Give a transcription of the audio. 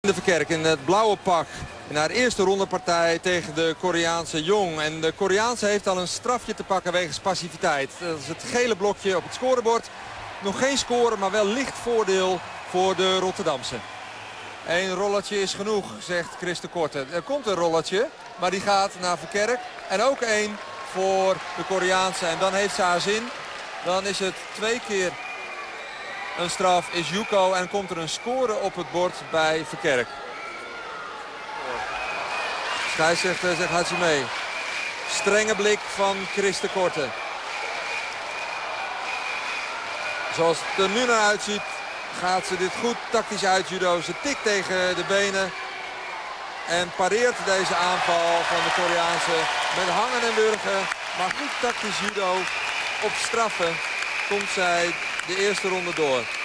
Verkerk in het blauwe pak in haar eerste rondepartij tegen de Koreaanse Jeong. En de Koreaanse heeft al een strafje te pakken wegens passiviteit. Dat is het gele blokje op het scorebord. Nog geen score, maar wel licht voordeel voor de Rotterdamse. Eén rolletje is genoeg, zegt Chris de Korte. Er komt een rolletje, maar die gaat naar Verkerk. En ook één voor de Koreaanse. En dan heeft ze haar zin. Dan is het 2 keer een straf, is Yuko. En komt er een score op het bord bij Verkerk. Scheidsrechter zegt gaat ze mee. Strenge blik van Chris de Korte. Zoals het er nu naar uitziet gaat ze dit goed tactisch uit judo. Ze tikt tegen de benen. En pareert deze aanval van de Koreaanse met hangen en wurgen. Maar goed tactisch judo op straffen komt zij de eerste ronde door.